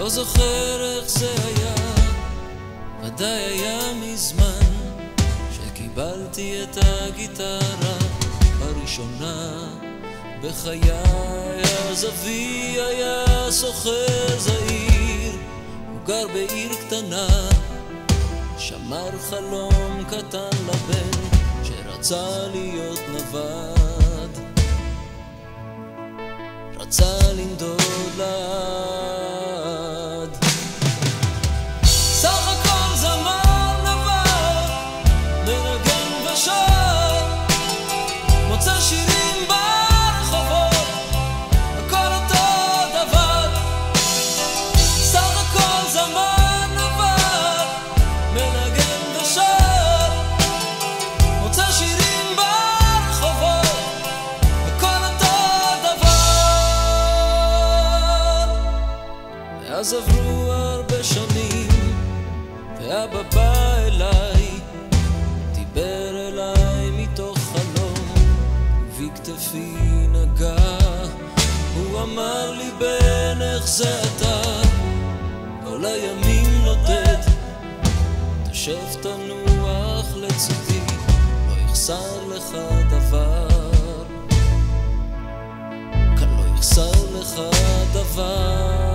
לא זוכר איך זה היה, ודאי היה מזמן שקיבלתי את הגיטרה הראשונה בחיי. אז אבי היה סוחר זעיר, הוא גר בעיר קטנה, שמר חלום קטן לבן שרצה להיות נווד, רצה לנדוד לעד. סך הכל זמר נווד, מנגן ושר, מוצא שירים ברחובות, הכל אותו דבר. סך הכל זמר נווד, מנגן ושר, מוצא שירים ברחובות, הכל אותו דבר. אז עברו הרבה שנים, ואבא בא אליי, דיבר אליי מתוך חלום, ובכתפי נגע. הוא אמר לי, בן, איך זה אתה כל הימים נודד, תשב תנוח לצידי, לא יחסר לך דבר, כאן לא יחסר לך דבר.